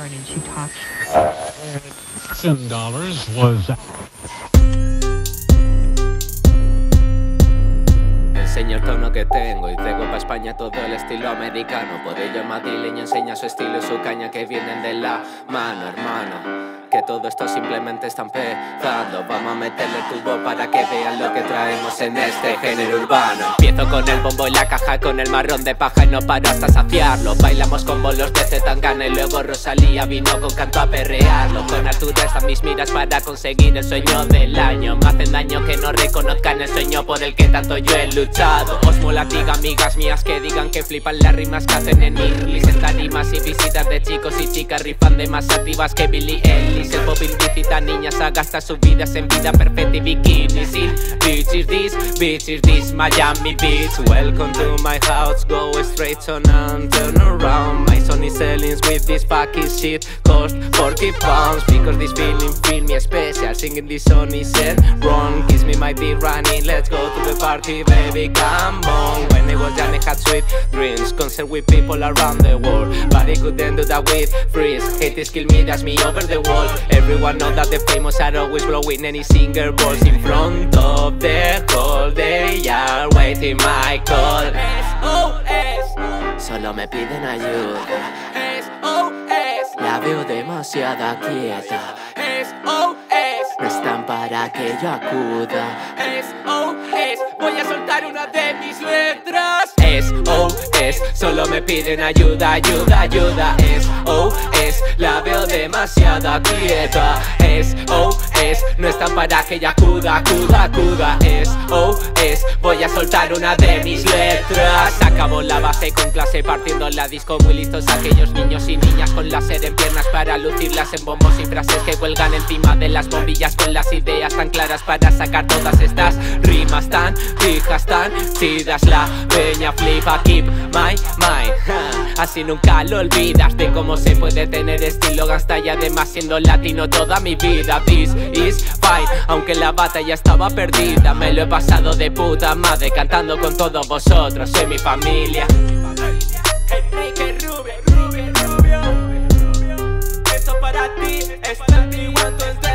and she talks. $10 was. Enseño el tono que tengo y traigo pa' España todo el estilo americano. Por ello el madrileño enseña su estilo y su caña que vienen de la mano, hermano. Que todo esto simplemente está empezando. Vamos a meterle tubo para que vean lo que traemos en este género urbano. Empiezo con el bombo y la caja, con el marrón de paja y no paro hasta saciarlo. Bailamos con bolos de Zetangana y luego Rosalía vino con canto a perrearlo. Con Arturo están mis miras para conseguir el sueño del año. Me hacen daño que no reconozcan el sueño por el que tanto yo he luchado. Os mola, diga, amigas mías que digan que flipan las rimas que hacen en English. En tarimas y visitas de chicos y chicas rifan de más activas que Billie Eilish. El pop incita a niñas a gastar sus vidas en vida perfecta y bikinis. Bitch is this, Miami Beach. Welcome to my house, go straight on and turn around. My son is selling with this fucking shit, cost 40 pounds. Because this feeling feel me special, singing this song is wrong. Kiss me my beat running, let's go to the party, baby, come on. When I was young I had sweet dreams, concert with people around the world, but I couldn't do that with freeze. Hate is kill me, that's me over the wall. Everyone know that the famous are always blowing any singer balls in front of the hall. They are waiting my call. SOS, solo me piden ayuda. SOS, la veo demasiada quieta. SOS, no están para que yo acuda. SOS, voy a soltar una de mis letras. SOS, solo me piden ayuda, ayuda, ayuda. SOS, la veo demasiada quieta. SOS, no están para que yo acuda, acuda, acuda. SOS, voy a soltar una de mis letras. Acabó la base con clase partiendo la disco. Muy listos aquellos niños y niñas con láser en piernas para lucirlas en bombos y frases que cuelgan encima de las bombillas, con las ideas tan claras para sacar todas estas rimas tan fijas, tan chidas. La peña flipa, keep my mind. Así nunca lo olvidas de cómo se puede tener estilo gangsta y además siendo latino toda mi vida. This is fine, aunque la batalla estaba perdida, me lo he pasado de puta madre cantando con todos vosotros, soy mi familia. Enrique Rubio, Rubio, Rubio. Esto para ti, es 21,